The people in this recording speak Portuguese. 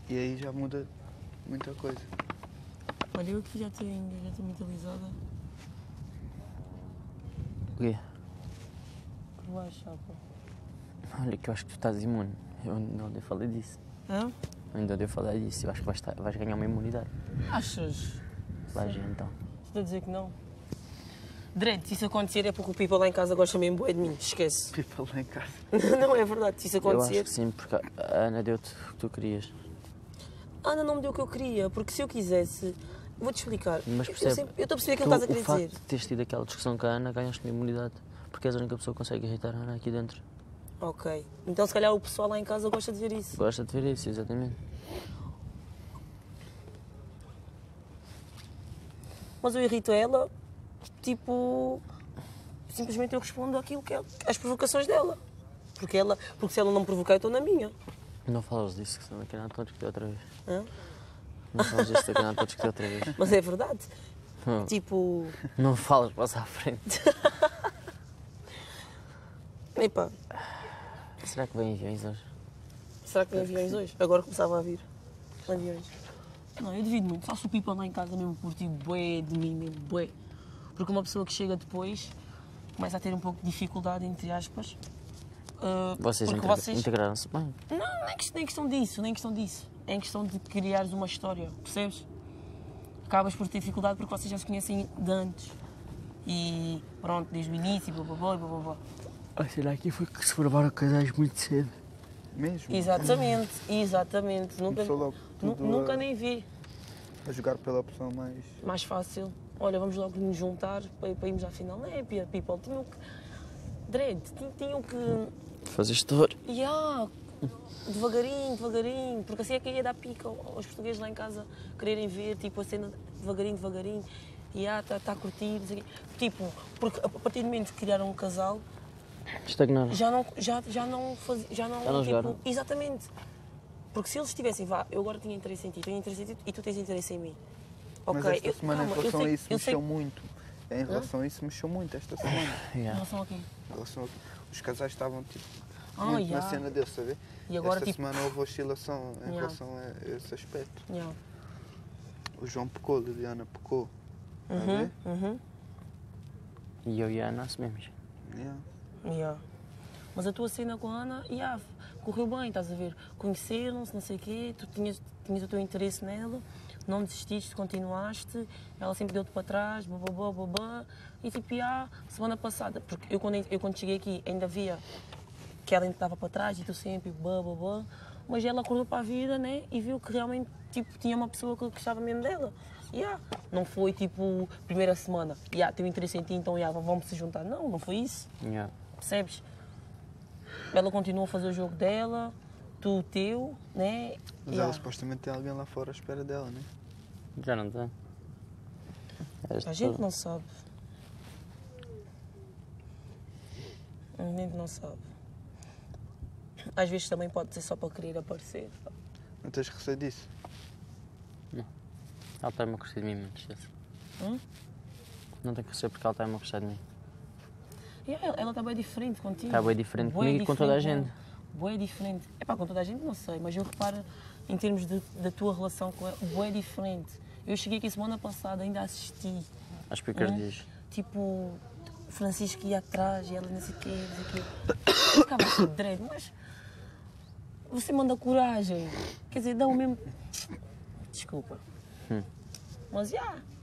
E aí já muda muita coisa. Olha, eu aqui já estou mentalizada. O quê? Por baixo, chapa. Olha que eu acho que tu estás imune. Eu ainda ontem falei disso. Hã? Ainda ontem falei disso. Eu acho que vais ganhar uma imunidade. Achas? Vais então. Estou a dizer que não. Direito, se isso acontecer é porque o Pipa lá em casa gosta mesmo bué de mim, esquece. Pipa lá em casa. Não, é verdade, se isso Eu acontecer... acho que sim, porque a Ana deu-te o que tu querias. A Ana não me deu o que eu queria, porque se eu quisesse... Vou-te explicar. Mas Eu percebe, estou a perceber aquilo que estás a querer o facto dizer. de teres tido aquela discussão com a Ana, ganhaste uma imunidade. Porque és a única pessoa que consegue irritar a Ana aqui dentro. Ok. Então se calhar o pessoal lá em casa gosta de ver isso. Gosta de ver isso, exatamente. Mas eu irrito ela, tipo... Simplesmente eu respondo àquilo que é, às provocações dela. Porque se ela não me provocar, eu estou na minha. Não falas disso, que senão daqui a nada estou a discutir outra vez. Hã? Não falas disso, daqui a nada estou a discutir outra vez. Mas é verdade. Não. Tipo... Não falas, passa à frente. Epá, Será que vem aviões hoje? será que tem aviões hoje? Agora começava a vir aviões. Não, eu devido muito. Só se o Pipa lá em casa mesmo curtir bué de mim, mesmo bué. Porque uma pessoa que chega depois começa a ter um pouco de dificuldade, entre aspas. Vocês integraram-se bem. Não, nem questão disso, nem questão disso. É em questão de criares uma história, percebes? Acabas por ter dificuldade porque vocês já se conhecem de antes. E pronto, desde o início, blá blá blá blá blá. Ah, será que foi que se formaram casais muito cedo? Mesmo? Exatamente, exatamente. Começou logo tudo Nunca nem vi. a jogar pela opção mais... Mais fácil. Olha, vamos logo nos juntar para irmos à final. Não é, people? Tinham que... Dread, tinham que... Fazer história. Devagarinho, devagarinho. Porque assim é que ia dar pica aos portugueses lá em casa quererem ver, tipo, a cena devagarinho, devagarinho. E está a curtir, não sei o quê. Tipo, porque a partir do momento que criaram um casal, Estagnaram. já não tipo, jogaram. exatamente. Porque se eles tivessem, eu agora tinha interesse em ti, tenho interesse em ti e tu tens interesse em mim. Mas esta semana em relação a isso eu sei- mexeu muito. Em relação a isso mexeu muito esta semana. Em Yeah. relação a quê? Em relação a... Os casais estavam tipo Ah, muito na yeah. cena dele, sabe? E agora, Esta tipo... semana houve oscilação em Yeah. relação a esse aspecto. Yeah. O João pecou, a Liliana pecou. Tá a Uhum, ver? uhum. E eu e a Ana assumimos. Yeah. Yeah. Mas a tua cena com a Ana, correu bem, estás a ver? Conheceram-se, não sei o quê, tu tinhas o teu interesse nela, não desististe, continuaste, ela sempre deu-te para trás, babá, babá, e tipo, semana passada, porque eu quando cheguei aqui ainda via que ela ainda estava para trás e tu sempre, babá, mas ela acordou para a vida, né, e viu que realmente, tipo, tinha uma pessoa que gostava mesmo dela. Não foi tipo, primeira semana, tenho interesse em ti, então vamos se juntar. Não foi isso. Yeah. Percebes? Ela continuou a fazer o jogo dela, tu o teu, né? Mas ela supostamente tem alguém lá fora à espera dela, né? Já não tem. A gente não sabe. A gente não sabe. Às vezes também pode ser só para querer aparecer. Não tens receio disso? Ela está-me a gostar de mim, muito esquece. Não tem que ser porque ela está-me a gostar de mim. Ela está bem diferente contigo. Está bem diferente comigo e com toda a gente. Bem diferente. Com toda a gente não sei, mas eu reparo em termos da tua relação com ela, bem diferente. Eu cheguei aqui semana passada, ainda assisti. As picardias. Tipo, o Francisco ia atrás e ela não sei o quê, não sei o quê. Eu ficava assim, Dread, mas você manda coragem. Quer dizer, dá o mesmo... Desculpa. Mas